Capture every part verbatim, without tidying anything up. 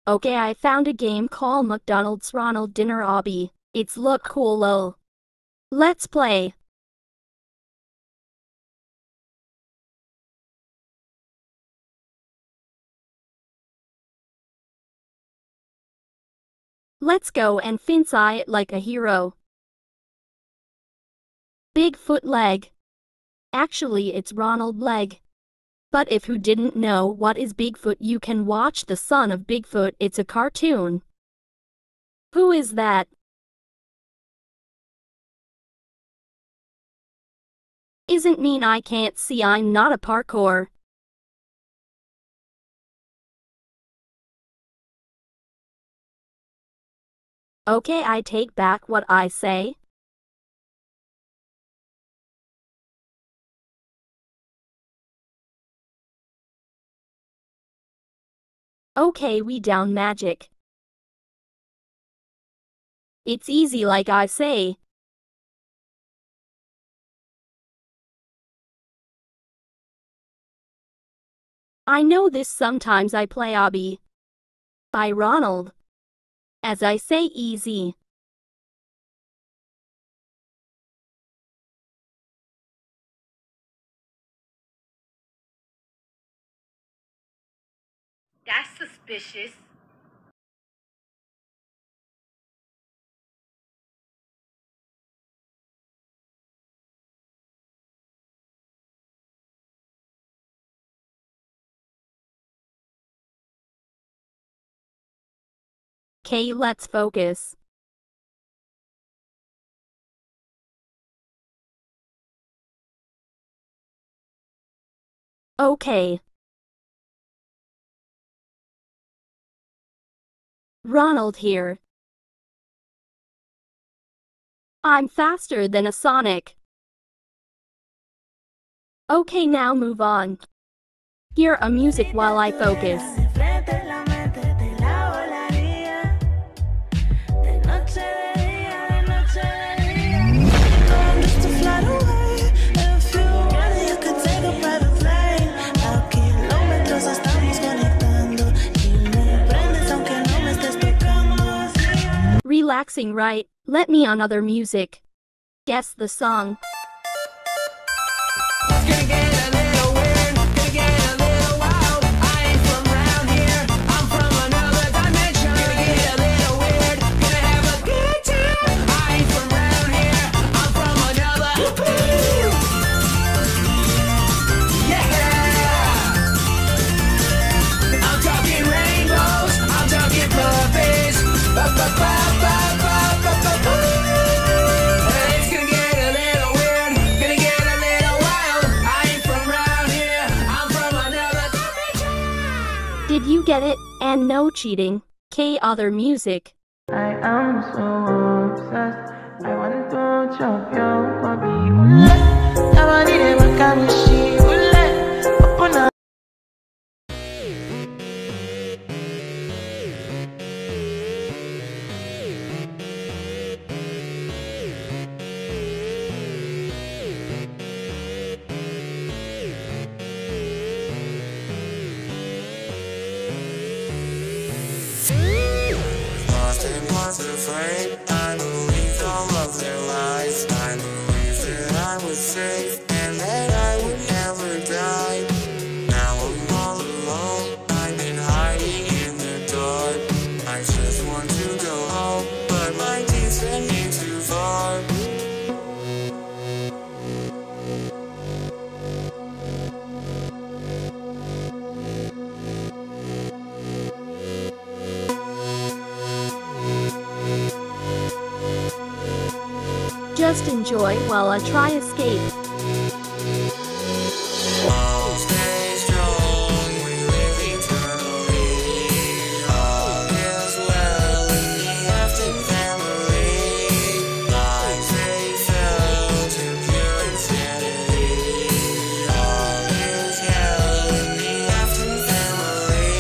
Okay, I found a game called McDonald's Ronald Dinner Obby. It's look cool lol. Let's play. Let's go and finsai it like a hero. Bigfoot leg. Actually it's Ronald leg. But if you didn't know what is Bigfoot, you can watch The Son of Bigfoot. It's a cartoon. Who is that? Isn't mean I can't see, I'm not a parkour. Okay, I take back what I say. Okay, we down magic. It's easy like I say. I know this, sometimes I play Obby. By Ronald. As I say, easy. That's suspicious. Okay, let's focus. Okay. Ronald here. I'm faster than a Sonic. Okay, now move on. Hear a music while I focus. Relaxing, right? Let me on other music. Guess the song. Gonna get a little weird, gonna get a little wild. I ain't from round here, I'm from another dimension. Gonna get a little weird, gonna have a good time. I ain't from round here, I'm from another. Yeah! I'm talking rainbows, I'm talking puppies. Ba ba ba ba ba ba ba ba. It's gonna get a little weird, gonna get a little wild. I ain't from round here, I'm from another dimension. Did you get it? And no cheating. K other music. I am so obsessed. I want to chop your body. Ule, nobody ever can she. Ule, open up. Lost and once afraid, I believed all of their lies. I believed that I was safe and that I would never die. Now I'm all alone, I've been hiding in the dark. I just want to go home, but my teeth send me too far. Just enjoy while I try escape. Oh, stay strong, we live eternally. All is well in the Afton family. Lives they felt in pure insanity. All is hell in the Afton family.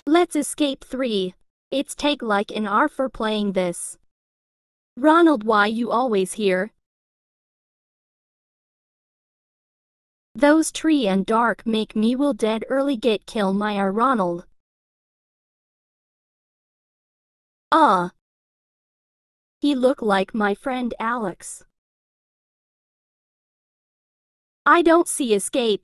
Let's escape three. It's take like an hour for playing this. Ronald, why you always here? Those tree and dark make me will dead early get kill my uh, Ronald. Uh. He look like my friend Alex. I don't see escape.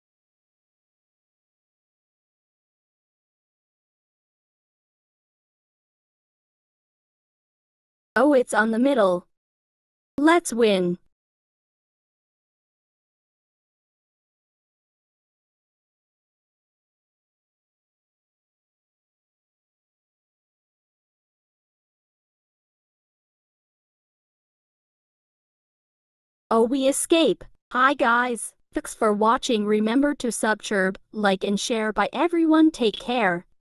Oh, it's on the middle. Let's win. Oh, we escape. Hi guys. Thanks for watching. Remember to subscribe, like and share. Bye everyone. Take care.